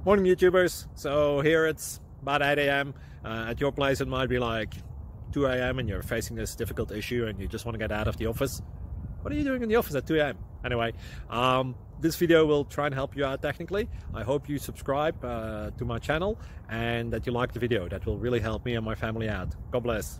Morning YouTubers. So here it's about 8 a.m. At your place it might be like 2 a.m. and you're facing this difficult issue and you just want to get out of the office. What are you doing in the office at 2 a.m.? Anyway, this video will try and help you out technically. I hope you subscribe to my channel and that you like the video. That will really help me and my family out. God bless.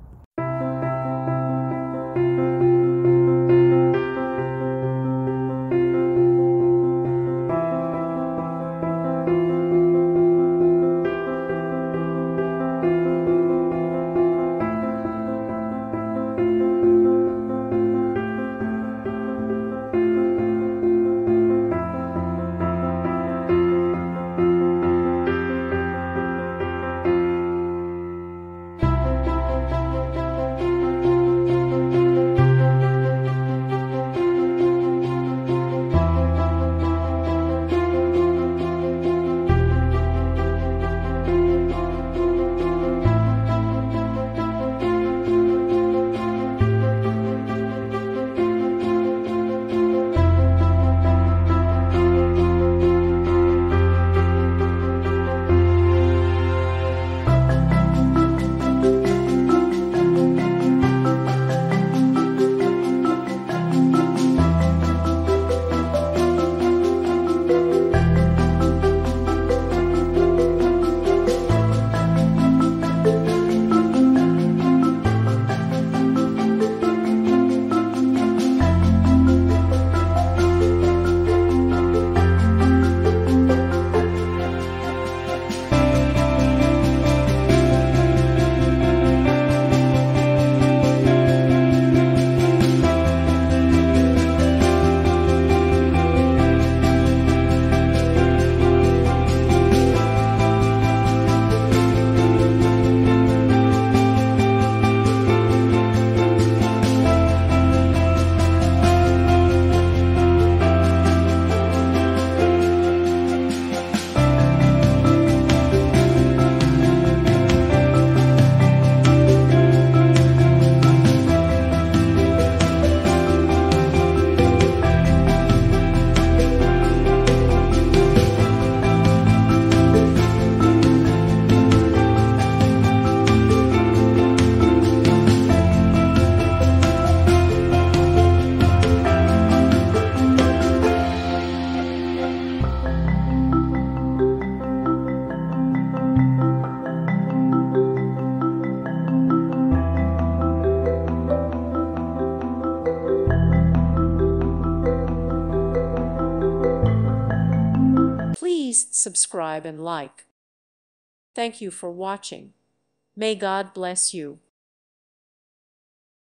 Please subscribe and like. Thank you for watching. May God bless you.